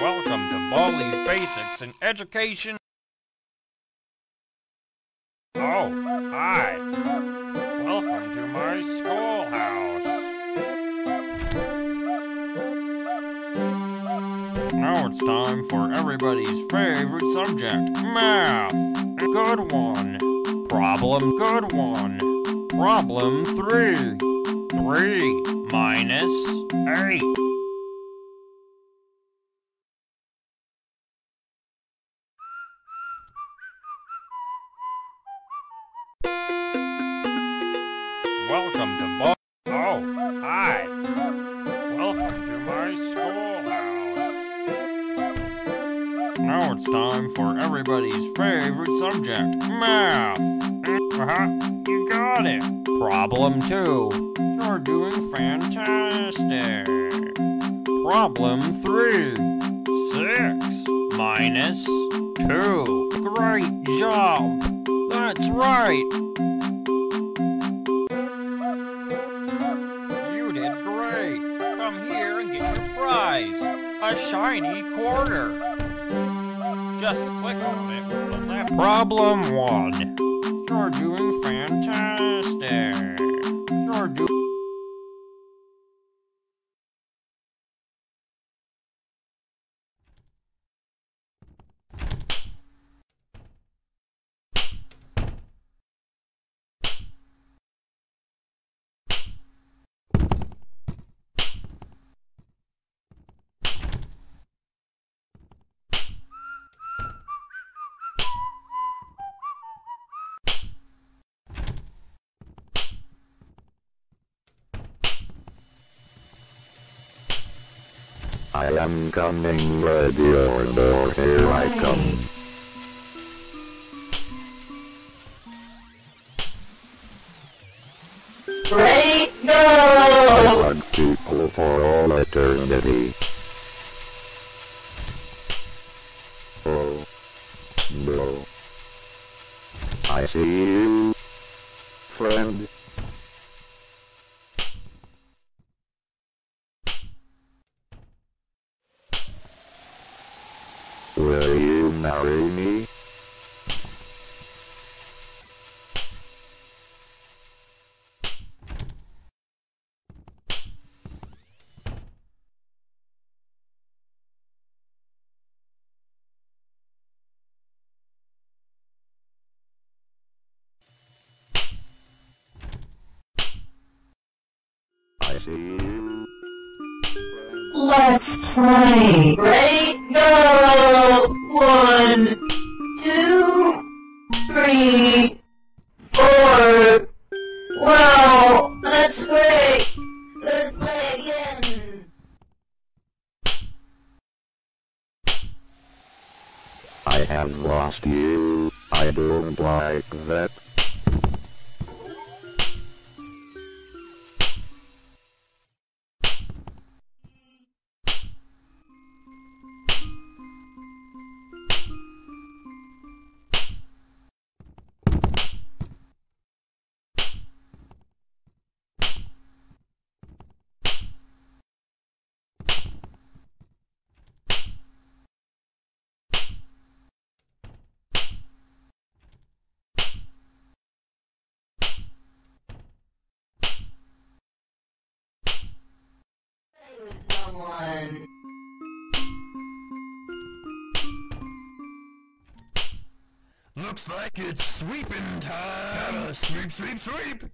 Welcome to Baldi's Basics in Education. Oh, hi. Welcome to my schoolhouse. Now it's time for everybody's favorite subject, math. Good one. Problem, good one. Problem 3. 3 minus 8. Welcome to Oh, hi. Welcome to my schoolhouse. Now it's time for everybody's favorite subject, math. You got it. Problem 2. You're doing fantastic. Problem 3. 6 minus 2. Great job. That's right. Come here and get your prize, a shiny quarter. Just click on it with the left. Problem 1. You're doing fantastic. You're doing... I am coming, ready or door, here I come. Ready, go! I hug people for all eternity. Oh, bro. I see you, friend. Will you marry me? I see you. Let's play. Ready, go! 1, 2, 3, 4. Wow, that's great. Let's play again. I have lost you. I don't like that. Someone. Looks like it's sweeping time. Gotta sweep, sweep, sweep.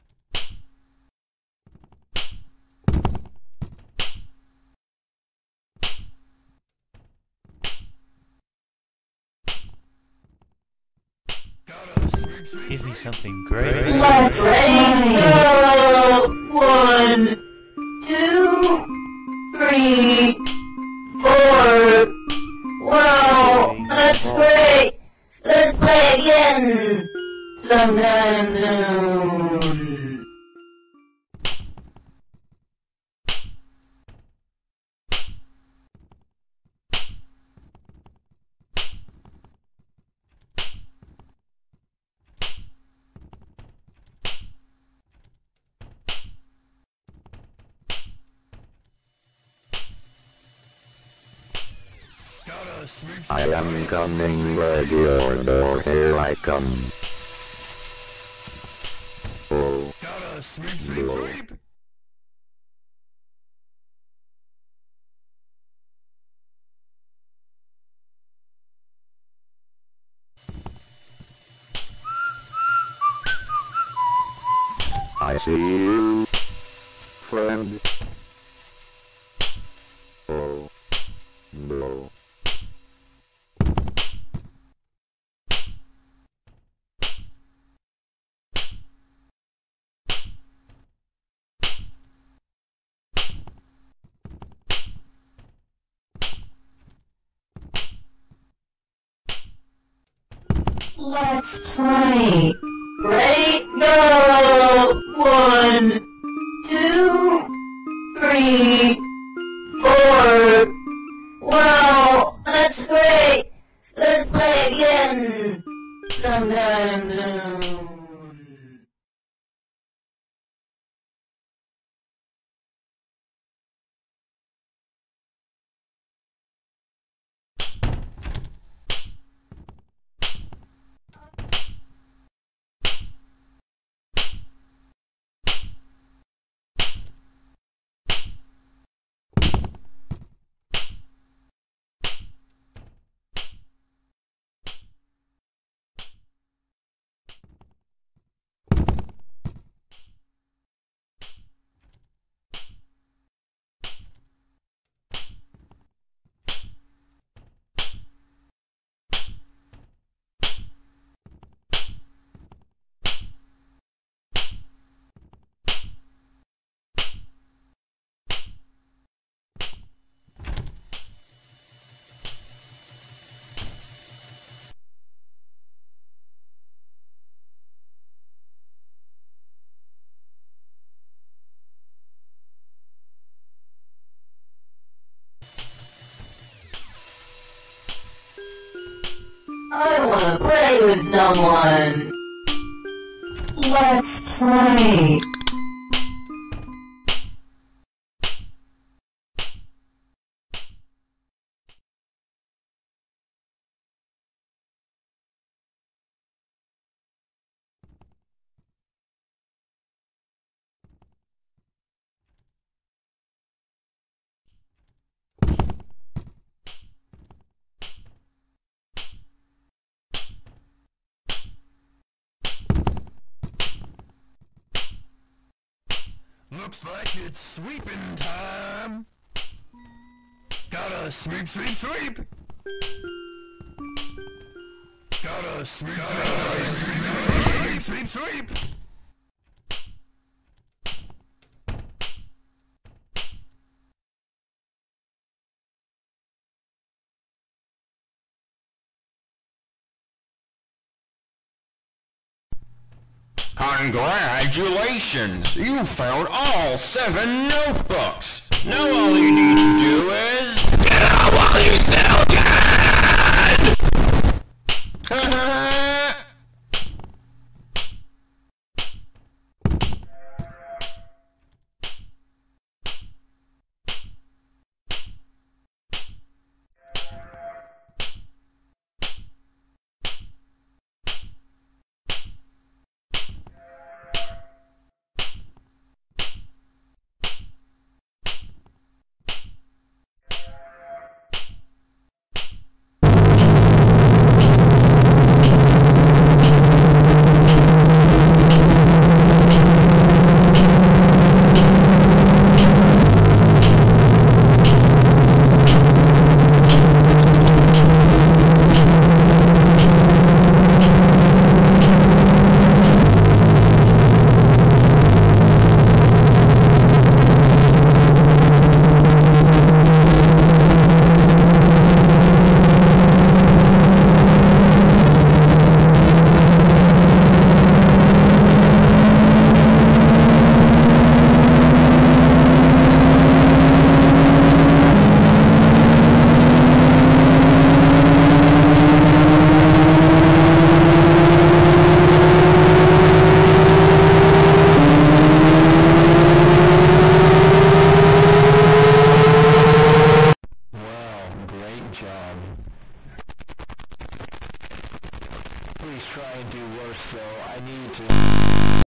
Give me something great. Let's play. Go! 1, 2, 3, 4. Wow, that's great. Let's play again. Sometime soon. I am coming, ready or door, here I come. Oh. No. I see you, friend. Oh, no. Let's play. Ready, go! 1, 2, 3, 4. Wow, that's great! Let's play again! Sometime soon. I wanna play with someone. Let's play. Looks like it's sweeping time. Gotta sweep, sweep, sweep. Gotta sweep, sweep, sweep, sweep, sweep. Congratulations! You found all 7 notebooks! Now all you need to do is... Get out while you still can! Please try and do worse though. I need to...